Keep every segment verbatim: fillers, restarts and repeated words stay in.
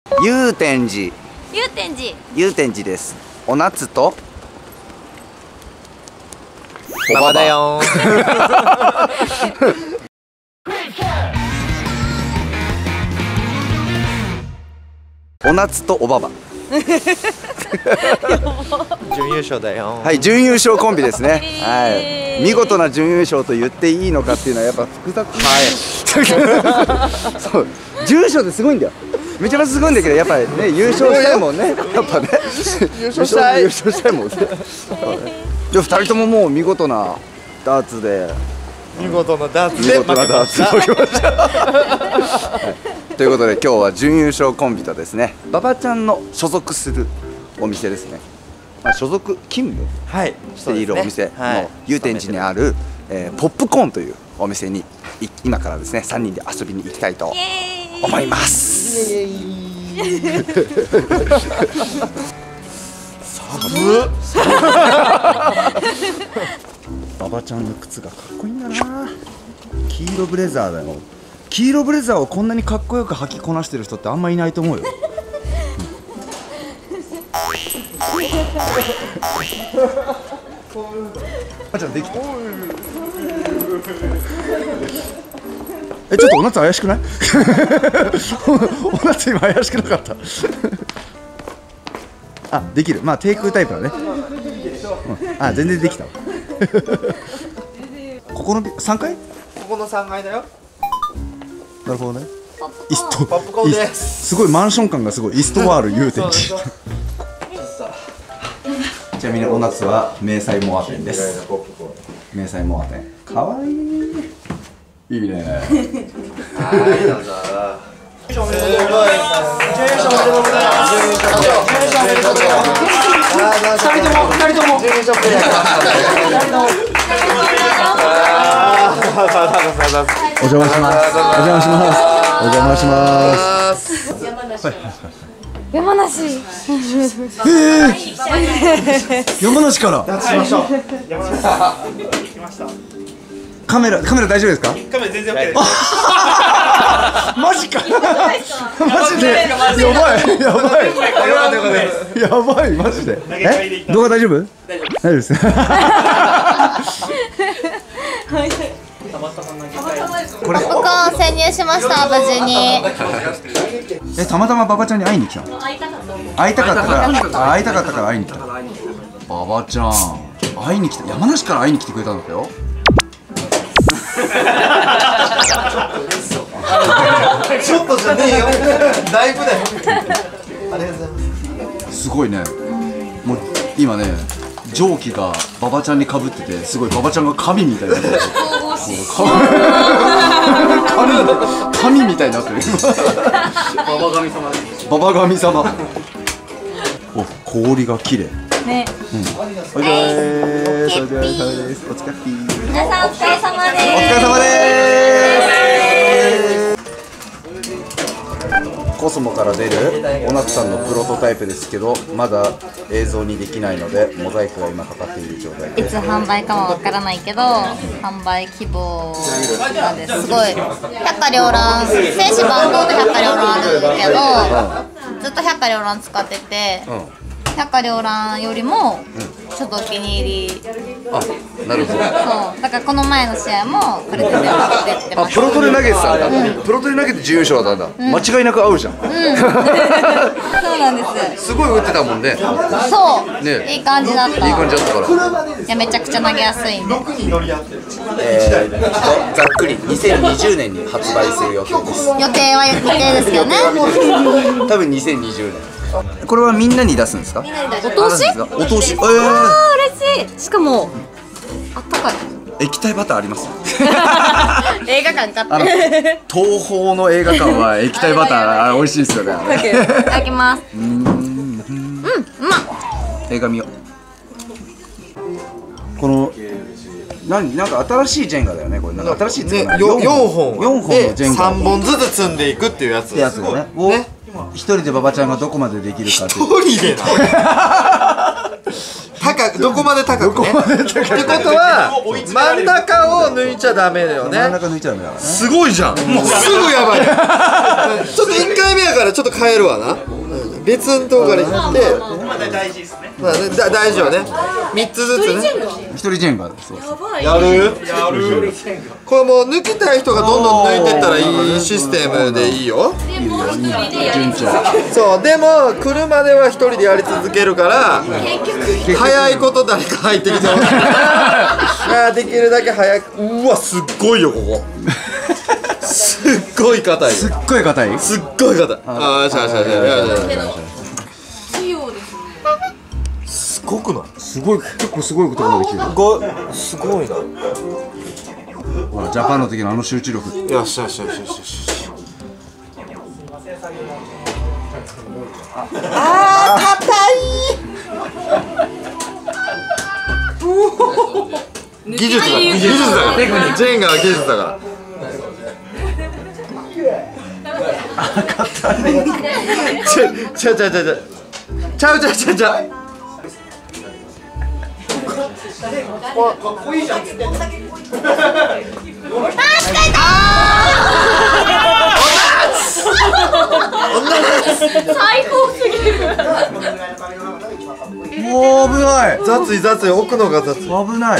祐天寺。 祐天寺。 祐天寺です。お夏とおばだよ。 お夏とおばば。 準優勝だよ。 はい、準優勝コンビですね。はい、見事な準優勝と言っていいのかっていうのはやっぱ複雑。はい。そう、準優勝ってすごいんだよ。めちゃめちゃすごいんだけど、やっぱりね、優勝したいもんね。やっぱね。優勝したい。優勝したいもんね。でもふたりとももう見事なダーツで。 見事なダーツで負けました。 ということで今日は準優勝コンビとですね、馬場ちゃんの所属するお店ですね。まあ、所属勤務しているお店の祐天寺にある、えー、ポップコーンというお店に今からですねさんにんで遊びに行きたいと思います。寒っ。馬場ちゃんの靴がかっこいいんだな。黄色ブレザーだよ。黄色ブレザーをこんなにかっこよく履きこなしてる人ってあんまいないと思うよ。あちゃんできた。え、ちょっとお夏怪しくない？お夏今怪しくなかった。あ、できる。まあ低空タイプだね。うん、あ、全然できた。ここのさんかい？ ここのさんがいだよ。 なるほどね。 イスト。ポップコーンです。 すごいマンション感がすごい。イストワール祐天寺。ちなみにお夏は明細モア店です。明細モア店。かわいい。いいね。はい、どうぞ。すごい。準優勝おめでとうございます。準優勝おめでとうございます。二人とも、二人とも。準優勝プレイヤー。お邪魔します。お邪魔します。お邪魔します。 山梨。ええ。山梨から。カメラ、カメラ大丈夫ですか？ カメラ全然 OK です。 マジか。マジで。やばい。やばい。やばい。マジで。え、動画大丈夫？大丈夫です。 これポップコーン潜入しました。無事に。 え、たまたま馬場ちゃんに会いに来たの？会いたかったから、会いたかったから会いに来た。馬場ちゃん、会いに来た。山梨から会いに来てくれたんだよ。 ちょっとじゃねえよ。だいぶだよ。ありがとうございます。 すごいね。もう今ね、蒸気が馬場ちゃんにかぶってて、すごい馬場ちゃんが神みたいな。神神みたいになってる。馬場神様。馬場神様。お、氷が綺麗。 ね。 うん。お疲れ様です。お疲れ様です。お疲れ様です。 皆さんお疲れ様です。 お疲れ様です。コスモから出るおなつさんのプロトタイプですけど、まだ映像にできないのでモザイクが今かかっている状態です。 いつ販売かもわからないけど、販売希望なんです。すごい百花繚乱、精子万能で百花繚乱あるけど、ずっと百花繚乱使ってて、百花繚乱よりもちょっとお気に入り。 あ、なるほど。 そうだからこの前の試合もこれで出てまあ、プロトで投げてたんだ。プロトで投げて準優勝だったんだ。間違いなく合うじゃん。そうなんです。 すごい打ってたもんね。 そう。いい感じだった。 いい感じだったから。 いや、めちゃくちゃ投げやすいんで。 えー、ざっくりにせんにじゅうねんに発売する予定です。 予定は未定ですけどね。 多分にせんにじゅうねん。これはみんなに出すんですか？ お通し？ お通し。ええ。 あー、嬉しい。しかもあったかい。 液体バターあります。 映画館買って。 東宝の映画館は液体バター美味しいですよね。 いただきます。うん、うん、うまっ。 映画見よう。この何、なんか新しいジェンガだよね。これなんか新しいね、よんほんよんほんのジェンガさんぼんずつ積んでいくっていうやつ。 ってやつだね。一人で馬場ちゃんがどこまでできるかって。 一人でな。 高くどこまで高くね。ってことは真ん中を抜いちゃダメだよね。 真ん中抜いちゃダメだからね。 すごいじゃん。もうすぐやばい。ちょっといっかいめやからちょっと変えるわな。別のとこから行って。まだ大事ですね。まあね、だ大事よね。三つずつね。 一人ジェンガ。 やる？やる。これもう抜きたい人がどんどん抜いてったらいいシステムでいいよ。 順調。 そうでも来るまでは一人でやり続けるから早いこと誰か入ってきてほしいからできるだけ早く。うわすっごいよここすっごい硬いすっごい硬い。 すっごい硬い。ああしゃあしゃあしゃあすごくない？ すごい、結構すごいことができる。 すごいな。 ほらジャパンの時のあの集中力。 よしよしよしよしよし。あー硬い。技術だ技術だからジェンガは技術だからちゃちゃちゃちゃちゃうちゃうちゃうちゃうかっこいいじゃん。 最高すぎる。 もう危ない。 雑い雑い、置くのが雑い。 危ない。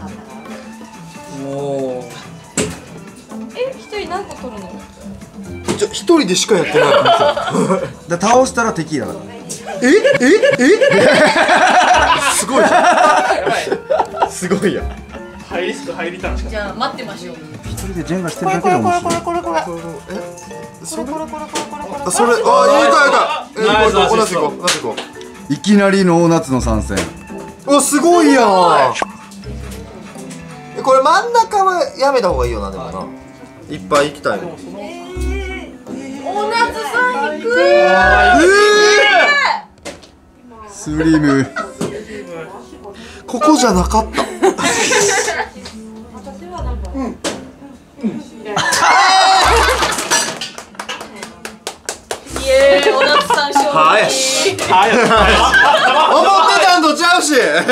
もうえ、一人何個取るの？ ちょ一人でしかやってないだ倒したら敵だから。 えええすごいじゃん。すごいやん。 ハイリスクハイリターンしか。 じゃあ待ってましょう。 一人でジェンガしてるだけで面白い。 これこれこれ。 えそれこれこれこれこれこれ。 あそれあいいかいいか。え同じこ同じこ。 いきなりノーナッツの参戦。 うわすごいやん。えこれ真ん中はやめた方がいいよなでもな。いっぱい行きたいの。 おなつさん行く。 スリム。 ここじゃなかった。 イエーイ、おなつさん勝利。 はい思ってたんとちゃうし。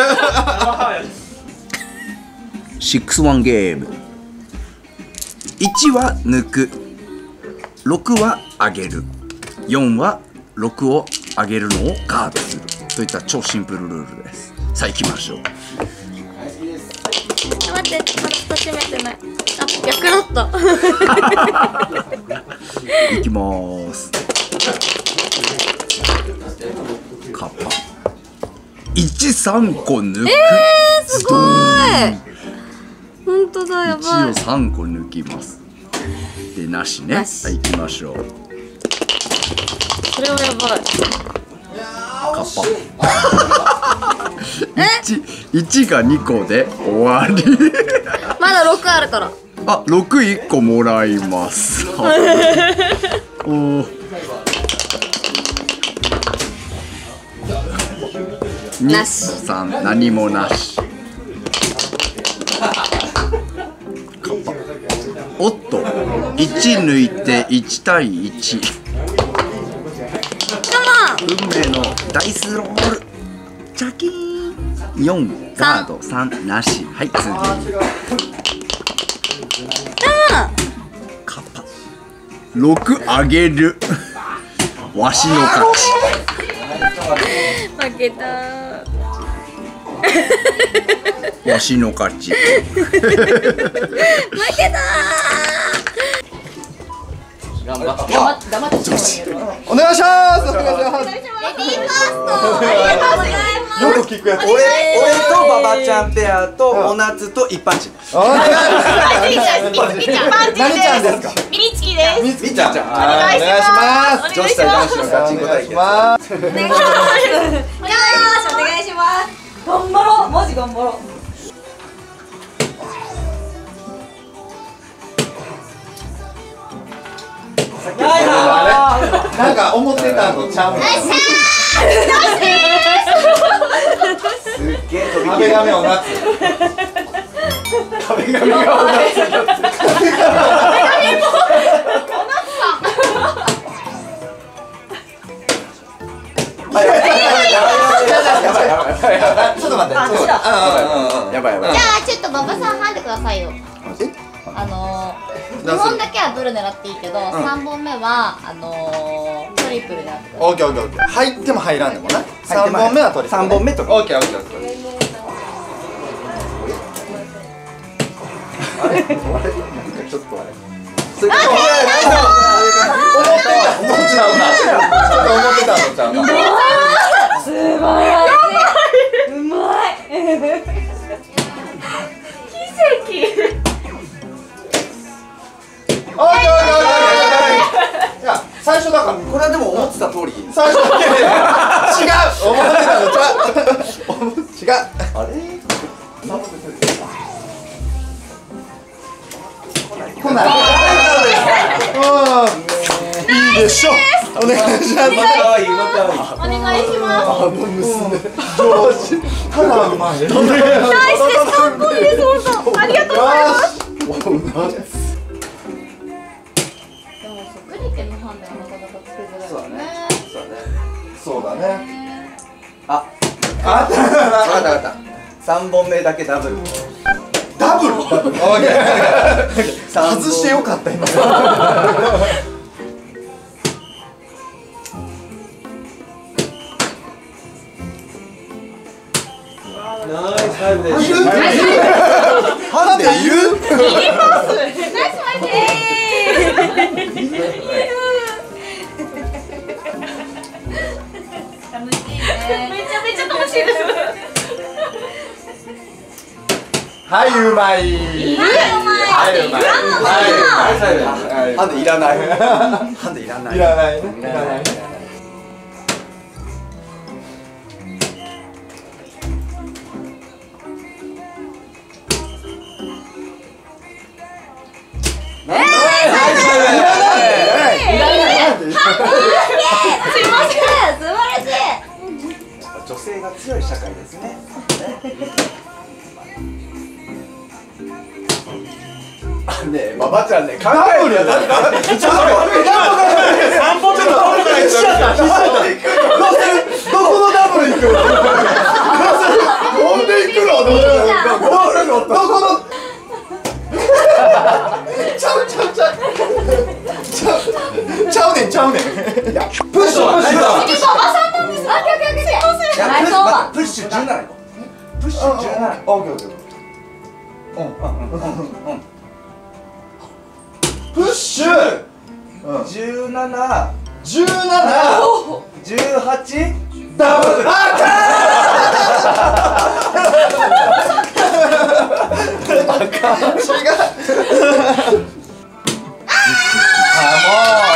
シックスワンゲーム。いちは抜く、ろくは上げる、よんはろくを上げるのをガードするといった超シンプルルールです。さあ行きましょう。 待って、まだ閉めてない。あ、逆だった。 いきまーす。カッパいち、さんこ抜く。 えー、すごい。本当だ、やばい。 いちをさんこ抜きます。で、なしね。はい、行きましょう。 それはやばい。 カッパいち、いちがにこで終わり。 まだろくあるから。 あ、ろくいっこもらいます。おーに、さん、何もなし。おっと、いち抜いていち対いち。運命のダイスロール。チャキーン。よん、ガード、さん、なし。はい、次。カッパ。ろく上げる。わしの勝ち。 負けたー。 わしの勝ち。 負けたー。 お願いしますお願いしますレディーファースト、ありがとうございます。 よく聞くやつ。 俺、俺とババちゃんペアとおなつと一般人。 みちちゃん、 何ちゃんですか。 ミリチキです。 みつきちゃん。おお願いします。 女子対男子のガチンコ対決。 お願いします。 お願いします。お願いします。頑張ろう、マジ頑張ろう。 なんか思ってたのちゃう。 すっげえ飛び壁紙をなつ。 壁紙がおなつ。やちょっと待って。 あ、ちだ。 やばいやばい。 じゃあちょっと馬場さんハンでくださいよ。あのー、にほんだけはブル狙っていいけど、さんぼんめはあのー、トリプルでやってください。 オッケーオッケーオッケー。入っても入らんでもな。さんぼんめは取り。 さんぼんめとか。 オッケーオッケーオッケー。あれ？あれ？なんかちょっとあれ。それ思ってたのちゃうな。ちょっと思ってたのちゃうな。 素晴らしい。うまい。奇跡。 オッケーオッケーオッケー。いや最初だから。 これはでも思ってた通り。 最初だけ。違う。思ってたのちゃう。違う。 あれ？ 来ない。いいでしょ。お願いします。 お願いします。 上司。ただうまい。 ナイスです。かっこいいです。本当。ありがとうございます。でもグリケのハンデはなかなかつけづらいですね。 そうだね。 あ、あった。わかったわかった。三本目だけダブル。 ダブル。外してよかった今。 ナイスタイムです。 ハンデいる？ ナイスマジ。楽しいね。めちゃめちゃ楽しいです。 はい、うまい。 はい、うまい。 ハンデいらない。ハンデいらない。 いらないね。いらないね。 女性が強い社会ですね。あ、ねえ、馬場ちゃんね、考えるよ。ちょっと待って、三本ちょっとダブルからいっちゃった。どうする？どこのダブル行く？ほんで行くの？どこの？ちゃうちゃうちゃう。ちゃうちゃうねんちゃうねん。プッシュは何だ？ 次馬場さんなんです。あ、オッケーオッケーオッケー。 プッシュ十七個。プッシュ十七。 オッケーオッケー。うんうんうん。プッシュ。 十七。 十七。 十八。 ダブル。あかん。違う。あも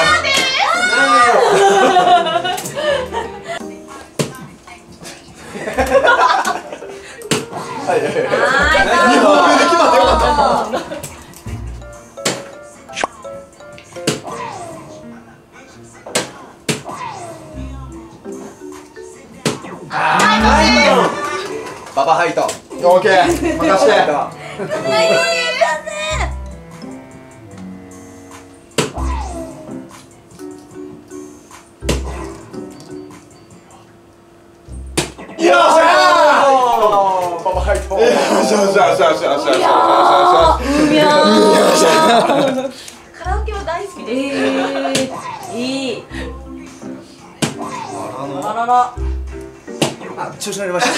はいはいはい。 にほんめで決まってよかった。 ババハイト。 オッケー。任して。よっしゃー。 ババハイト。 よっしゃよっしゃよっしゃよっしゃよっしゃよっしゃよっしゃよっしゃ。 カラオケは大好きです。いい。あらら。 あ、調子乗りました。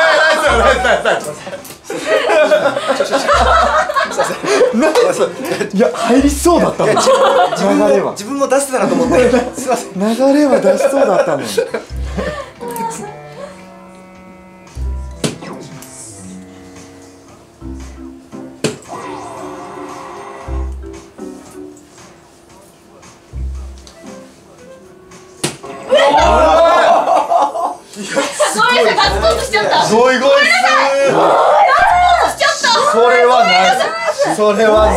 いや入りそうだったの。流れは自分も出してたなと思って。すいません。 流れは出しそうだったの。ゴイゴイスー。それはない。それはない。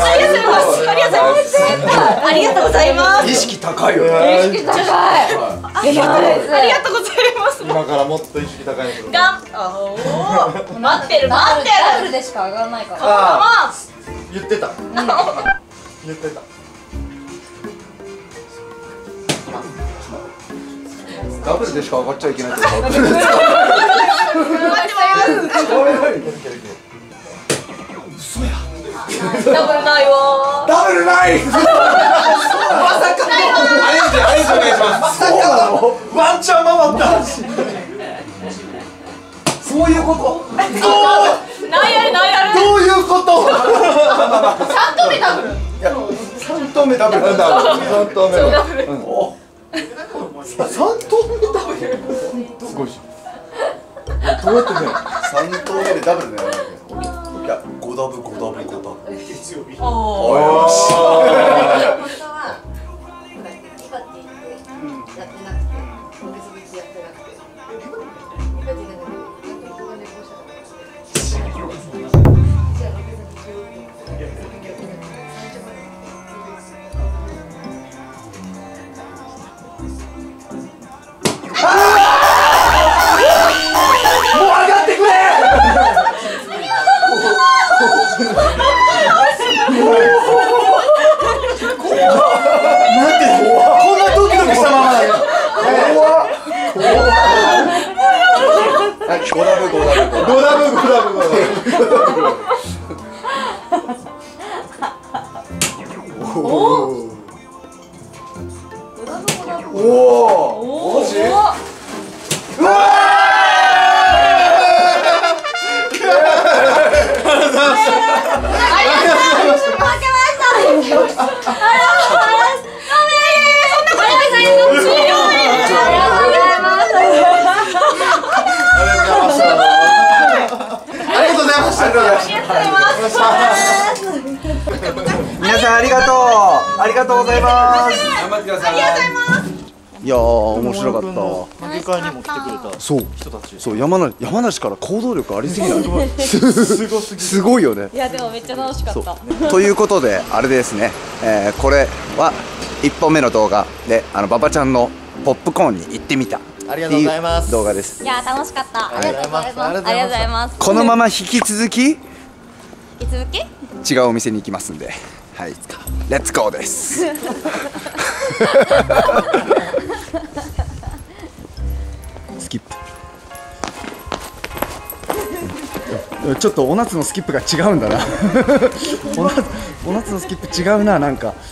ありがとうございます。 意識高いよ。 意識高い。ありがとうございます。 今からもっと意識高いの。 がん。おお。待ってる待ってる。ダブルでしか上がらないから。 ああ。言ってた。言ってた。 ダブルでしか上がっちゃいけないってこと。 ダブルないわ。 ダブルない。まさか。 アレンジアレンジお願いします。 そうなの？ ワンチャン回った。 そういうこと。 何やる何やる。 どういうこと？ 三投目ダブル。 いや、三投目ダブル。三投目ダブル。三投目ダブル。すごいし。どうやってね、三投目でダブルね。いや、五ダブ五ダブ五ダブ。月曜日。おお。よし。本当はリバティってやってなくて、今月別やってなくて、リバティなんか僕が寝坊したから。じゃあろくがつじゅうよっか。皆さんありがとうありがとうございます。 頑張ってください。 いやー面白かった。 投げ会にも来てくれたそう人たち。 そう山梨山梨から行動力ありすぎない。すごすぎすごいよね。 いやでもめっちゃ楽しかった。 ということであれですね、えー、これはいっぽんめの動画であの馬場ちゃんのポップコーンに行ってみたありがとうございます。 動画です。 いや楽しかった。 ありがとうございます。 ありがとうございます。 このまま引き続き引き続き違うお店に行きますんで、はい、レッツゴーです。スキップ。ちょっとお夏のスキップが違うんだな。お夏お夏のスキップ違うな、なんか。